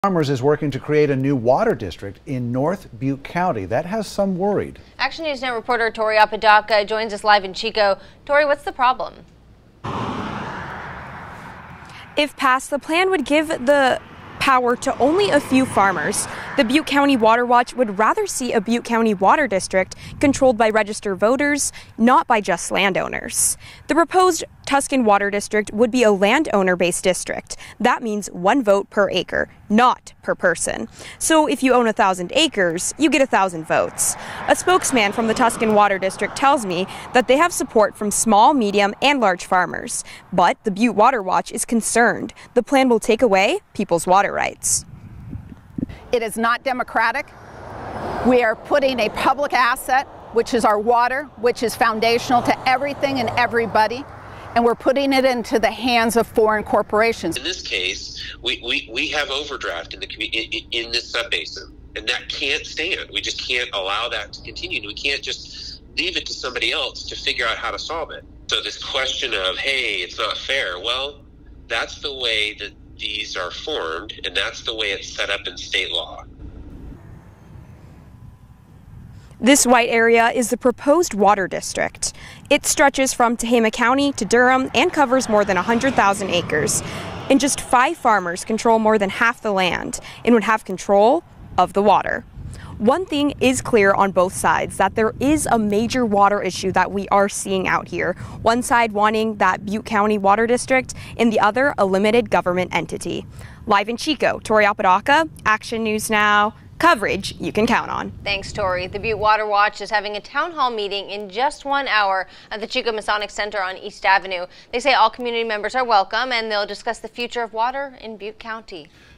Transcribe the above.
Farmers is working to create a new water district in North Butte County. That has some worried. Action News Net reporter Tori Apodaca joins us live in Chico. Tori, what's the problem? If passed, the plan would give the power to only a few farmers. The Butte County Water Watch would rather see a Butte County Water District controlled by registered voters, not by just landowners. The proposed Tuscan Water District would be a landowner-based district. That means one vote per acre, not per person. So if you own 1,000 acres, you get 1,000 votes. A spokesman from the Tuscan Water District tells me that they have support from small, medium, and large farmers. But the Butte Water Watch is concerned the plan will take away people's water rights. It is not democratic. We are putting a public asset, which is our water, which is foundational to everything and everybody, and we're putting it into the hands of foreign corporations. In this case, we have overdraft in this subbasin, and that can't stand. We just can't allow that to continue. We can't just leave it to somebody else to figure out how to solve it. So this question of, hey, it's not fair, well, that's the way that these are formed, and that's the way it's set up in state law. This white area is the proposed water district. It stretches from Tehama County to Durham and covers more than 100,000 acres. And just 5 farmers control more than half the land and would have control of the water. One thing is clear on both sides, that there is a major water issue that we are seeing out here. One side wanting that Butte County Water District, and the other a limited government entity. Live in Chico, Tori Apodaca, Action News Now. Coverage you can count on. Thanks, Tori. The Butte Water Watch is having a town hall meeting in just 1 hour at the Chico Masonic Center on East Avenue. They say all community members are welcome and they'll discuss the future of water in Butte County.